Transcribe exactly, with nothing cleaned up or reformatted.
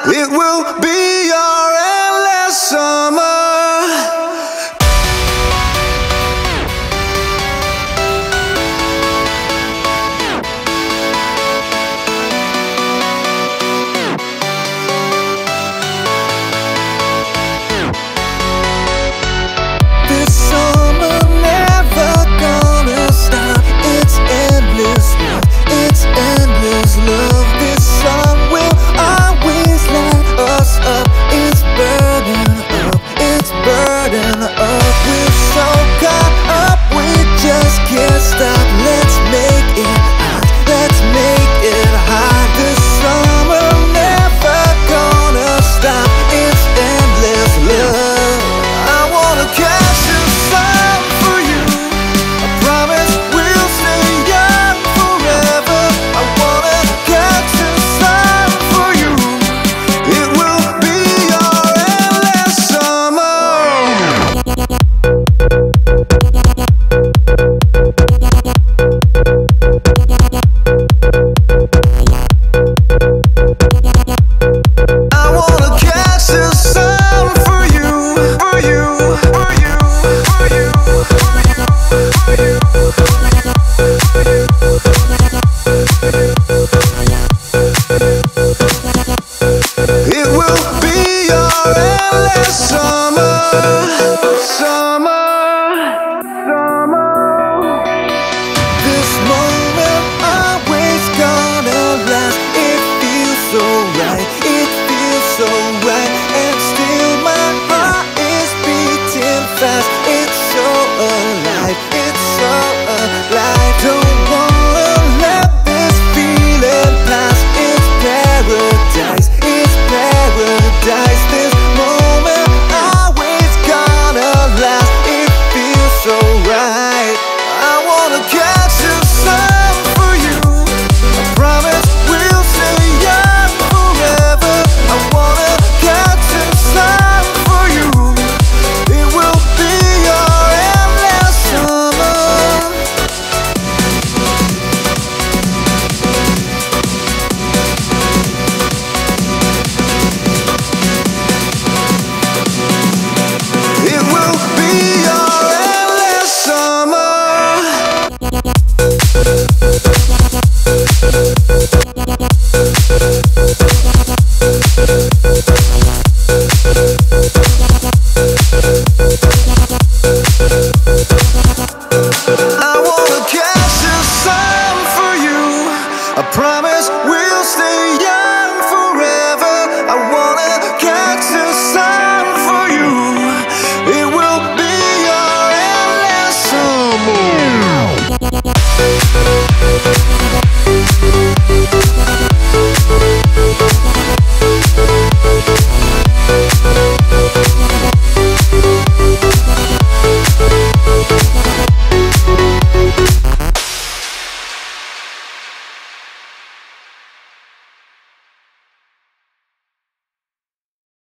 It will be your endless summer. This summer never gonna stop. It's endless love, it's endless love. This song will always light us up. It's burning up, it's burning up. We're so caught up, we just can't stop. Let's make it hot, let's make it hot. This summer never gonna stop. It's endless love. I wanna catch the sun for you. I promise we'll stay young forever. I wanna catch the sun for you. It will be your endless summer. I wanna catch the sun for you, for you, for you, for you, for you, for you, It will be your endless summer, summer, summer. This moment always gonna last. It feels so right, it feels so right. And still my heart is beating fast. It's so alive, it's so alive. Don't wanna let this feeling pass. It's paradise, it's paradise. This moment always gonna last. It feels so right. I wanna catch the sun for you. I promise we'll stay young forever. I wanna catch the sun for you. It will be your endless summer. It will be your endless summer. I wanna catch the sun for you. I promise we'll stay young forever. I wanna catch the sun for you. It will be your endless summer.